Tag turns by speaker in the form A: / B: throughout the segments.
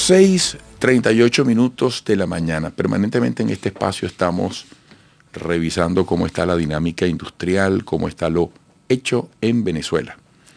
A: 6:38 de la mañana. Permanentemente en este espacio estamos revisando cómo está la dinámica industrial, cómo está lo hecho en Venezuela.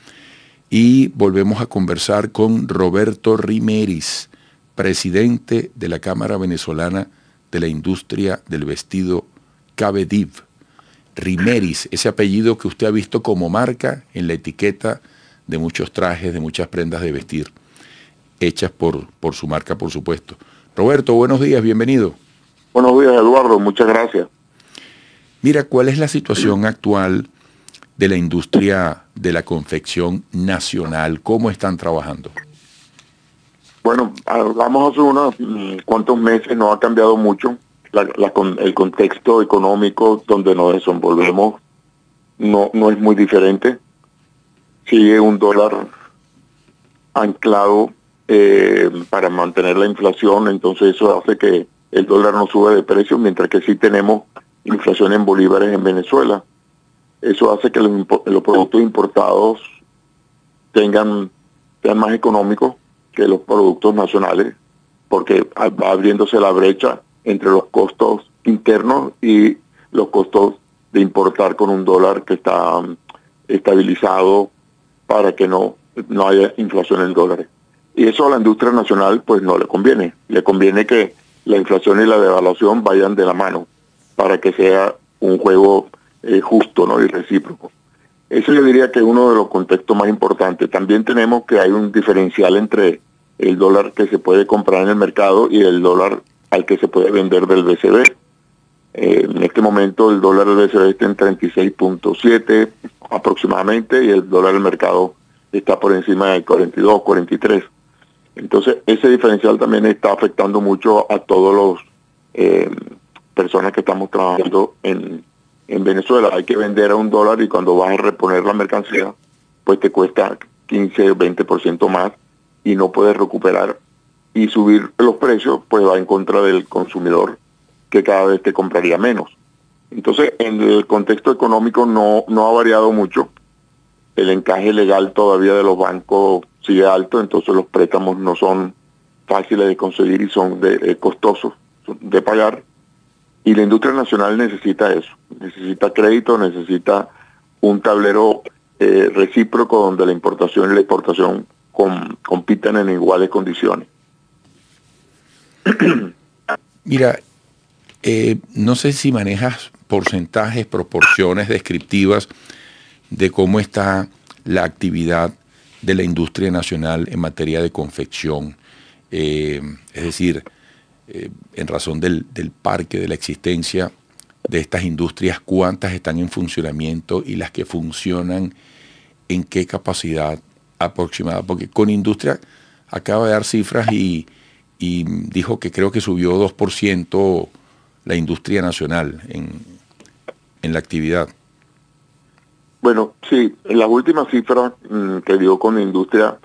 A: Y volvemos a conversar con Roberto Rimeris, presidente de la Cámara Venezolana de la Industria del Vestido, CABEDIV. Rimeris, ese apellido que usted ha visto como marca en la etiqueta de muchos trajes, de muchas prendas de vestir, hechas por su marca, por supuesto. Roberto, buenos días, bienvenido.
B: Buenos días, Eduardo, muchas gracias.
A: Mira, ¿cuál es la situación actual de la industria de la confección nacional? ¿Cómo están trabajando?
B: Bueno, hablamos hace unos cuantos meses, no ha cambiado mucho. El contexto económico donde nos desenvolvemos no es muy diferente. Sigue un dólar anclado para mantener la inflación, entonces eso hace que el dólar no suba de precio, mientras que sí tenemos inflación en bolívares en Venezuela. Eso hace que los productos importados sean más económicos que los productos nacionales, porque va abriéndose la brecha entre los costos internos y los costos de importar con un dólar que está estabilizado para que no haya inflación en dólares. Y eso a la industria nacional pues no le conviene. Le conviene que la inflación y la devaluación vayan de la mano para que sea un juego justo, ¿no? Y recíproco. Eso yo diría que es uno de los contextos más importantes. También tenemos que hay un diferencial entre el dólar que se puede comprar en el mercado y el dólar al que se puede vender del BCB. En este momento el dólar del BCB está en 36.7 aproximadamente y el dólar del mercado está por encima de 42, 43. Entonces ese diferencial también está afectando mucho a todos los personas que estamos trabajando en Venezuela. Hay que vender a $1 y cuando vas a reponer la mercancía pues te cuesta 15 o 20% más y no puedes recuperar, y subir los precios pues va en contra del consumidor, que cada vez te compraría menos. Entonces en el contexto económico no ha variado mucho. El encaje legal todavía de los bancos sigue alto, entonces los préstamos no son fáciles de conseguir y son costosos de pagar. Y la industria nacional necesita eso, necesita crédito, necesita un tablero recíproco donde la importación y la exportación compitan en iguales condiciones.
A: Mira, no sé si manejas porcentajes, proporciones descriptivas de cómo está la actividad de la industria nacional en materia de confección. Es decir, en razón del parque, de la existencia de estas industrias, cuántas están en funcionamiento y las que funcionan, en qué capacidad aproximada. Porque con industria acaba de dar cifras y dijo que creo que subió 2% la industria nacional en la actividad.
B: Bueno, sí, en las últimas cifras que dio con la industria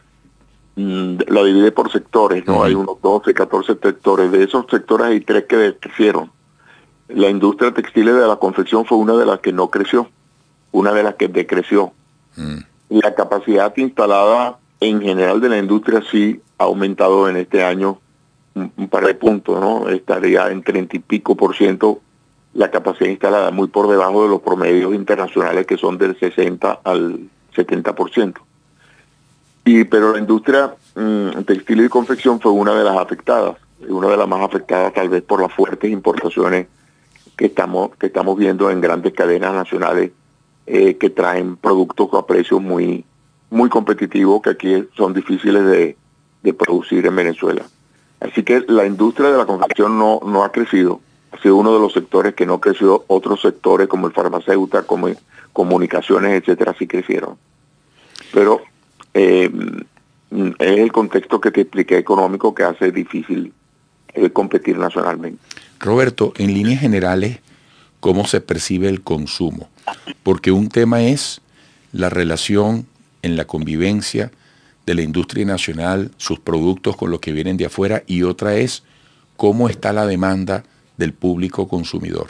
B: la divide por sectores, ¿no? Hay unos 12, 14 sectores. De esos sectores hay 3 que decrecieron. La industria textil de la confección fue una de las que no creció, una de las que decreció. La capacidad instalada en general de la industria sí ha aumentado en este año un par de puntos, ¿no? Estaría en 30 y pico % la capacidad instalada, muy por debajo de los promedios internacionales que son del 60 al 70%. Pero la industria textil y confección fue una de las afectadas, una de las más afectadas tal vez por las fuertes importaciones que estamos viendo en grandes cadenas nacionales que traen productos a precios muy competitivos que aquí son difíciles de producir en Venezuela. Así que la industria de la confección no ha crecido. Ha sido uno de los sectores que no creció. Otros sectores como el farmacéutico, como comunicaciones, etcétera, sí crecieron. Pero es el contexto que te expliqué económico que hace difícil competir nacionalmente.
A: Roberto, en líneas generales, ¿cómo se percibe el consumo? Porque un tema es la relación en la convivencia de la industria nacional, sus productos con los que vienen de afuera, y otra es cómo está la demanda del público consumidor.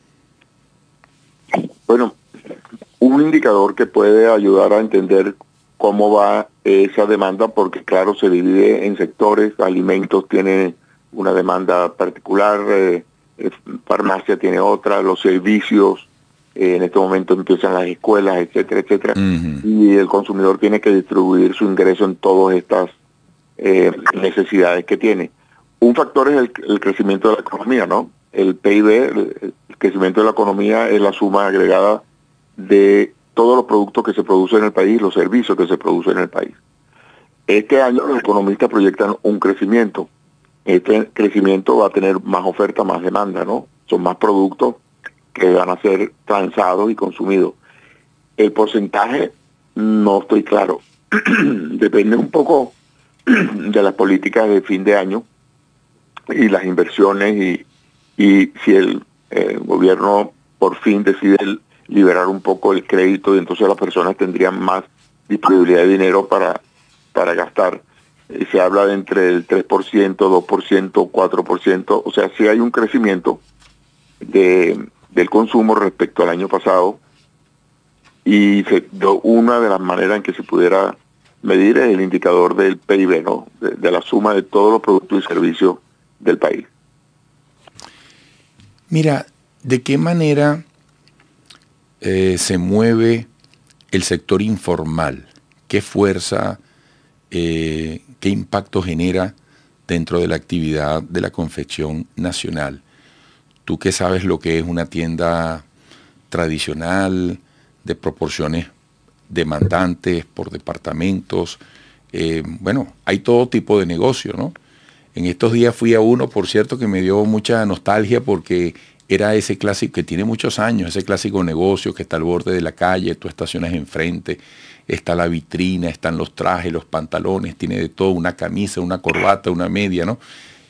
B: Bueno, un indicador que puede ayudar a entender cómo va esa demanda, porque claro, se divide en sectores. Alimentos tiene una demanda particular, farmacia tiene otra, los servicios, en este momento empiezan las escuelas, etcétera, etcétera. Y el consumidor tiene que distribuir su ingreso en todas estas necesidades que tiene. Un factor es el crecimiento de la economía, ¿no? El PIB, el crecimiento de la economía, es la suma agregada de todos los productos que se producen en el país, los servicios que se producen en el país. Este año los economistas proyectan un crecimiento. Este crecimiento va a tener más oferta, más demanda, ¿no? Son más productos que van a ser transados y consumidos. El porcentaje no estoy claro. Depende un poco de las políticas de fin de año y las inversiones, y si el gobierno por fin decide liberar un poco el crédito, y entonces las personas tendrían más disponibilidad de dinero para gastar. Se habla de entre el 3%, 2%, 4%, o sea, sí hay un crecimiento del consumo respecto al año pasado, y una de las maneras en que se pudiera medir es el indicador del PIB, ¿no? De la suma de todos los productos y servicios del país.
A: Mira, ¿de qué manera se mueve el sector informal? ¿Qué fuerza, qué impacto genera dentro de la actividad de la confección nacional? Tú que sabes lo que es una tienda tradicional, de proporciones demandantes por departamentos, bueno, hay todo tipo de negocio, ¿no? En estos días fui a uno, por cierto, que me dio mucha nostalgia porque era ese clásico, que tiene muchos años, ese clásico negocio que está al borde de la calle, tú estacionas enfrente, está la vitrina, están los trajes, los pantalones, tiene de todo, una camisa, una corbata, una media, ¿no?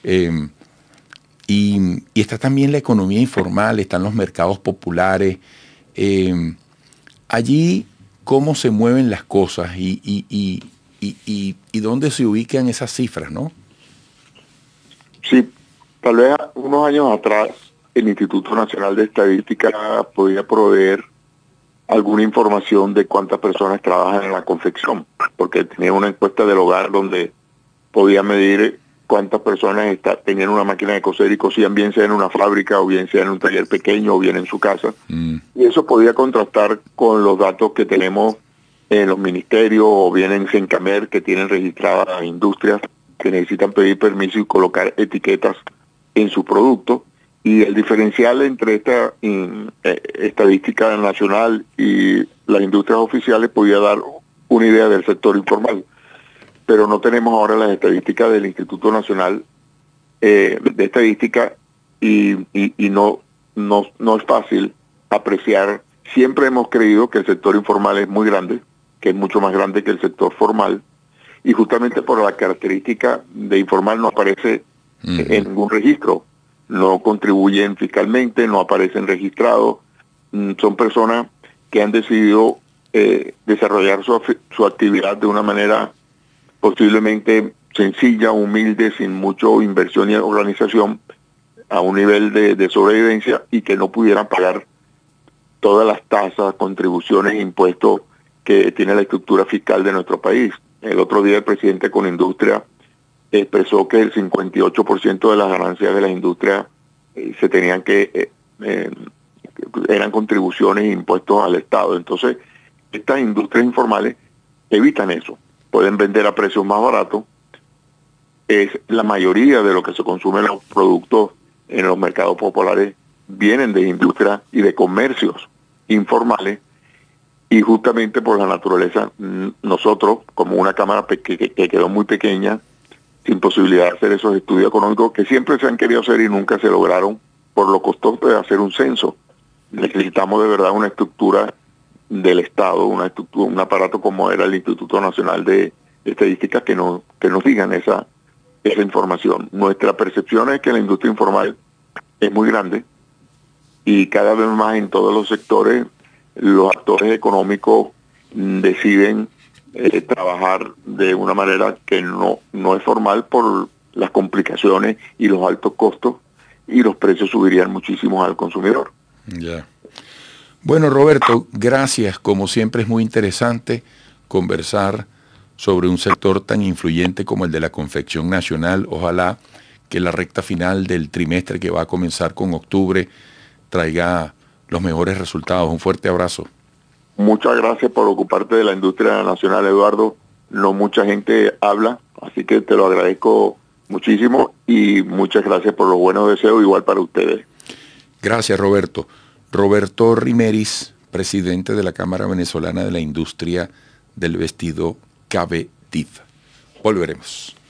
A: Y está también la economía informal, están los mercados populares. Allí, ¿cómo se mueven las cosas y dónde se ubican esas cifras, no?
B: Sí, tal vez unos años atrás el Instituto Nacional de Estadística podía proveer alguna información de cuántas personas trabajan en la confección, porque tenía una encuesta del hogar donde podía medir cuántas personas tenían una máquina de coser y cosían, bien sea en una fábrica o bien sea en un taller pequeño o bien en su casa. Y eso podía contrastar con los datos que tenemos en los ministerios o bien en Sencamer, que tienen registradas industrias que necesitan pedir permiso y colocar etiquetas en su producto. Y el diferencial entre esta estadística nacional y las industrias oficiales podía dar una idea del sector informal. Pero no tenemos ahora las estadísticas del Instituto Nacional de Estadística, y no es fácil apreciar. Siempre hemos creído que el sector informal es muy grande, que es mucho más grande que el sector formal, y justamente por la característica de informal no aparece en ningún registro, no contribuyen fiscalmente, no aparecen registrados, son personas que han decidido desarrollar su actividad de una manera posiblemente sencilla, humilde, sin mucho inversión y organización, a un nivel de sobrevivencia, y que no pudieran pagar todas las tasas, contribuciones e impuestos que tiene la estructura fiscal de nuestro país. El otro día el presidente con Industria expresó que el 58% de las ganancias de la industria se tenían eran contribuciones e impuestos al Estado. Entonces, estas industrias informales evitan eso. Pueden vender a precios más baratos. Es la mayoría de lo que se consume en los productos en los mercados populares vienen de industrias y de comercios informales, y justamente por la naturaleza, nosotros, como una cámara que quedó muy pequeña, sin posibilidad de hacer esos estudios económicos que siempre se han querido hacer y nunca se lograron por lo costoso de hacer un censo. Necesitamos de verdad una estructura del Estado, un aparato como era el Instituto Nacional de Estadística que nos digan esa información. Nuestra percepción es que la industria informal es muy grande, y cada vez más en todos los sectores los actores económicos deciden trabajar de una manera que no es formal por las complicaciones y los altos costos, y los precios subirían muchísimo al consumidor.
A: Ya. Bueno, Roberto, gracias. Como siempre es muy interesante conversar sobre un sector tan influyente como el de la confección nacional. Ojalá que la recta final del trimestre que va a comenzar con octubre traiga los mejores resultados. Un fuerte abrazo.
B: Muchas gracias por ocuparte de la industria nacional, Eduardo. No mucha gente habla, así que te lo agradezco muchísimo y muchas gracias por los buenos deseos, igual para ustedes.
A: Gracias, Roberto. Roberto Rimeris, presidente de la Cámara Venezolana de la Industria del Vestido, CABEDIV. Volveremos.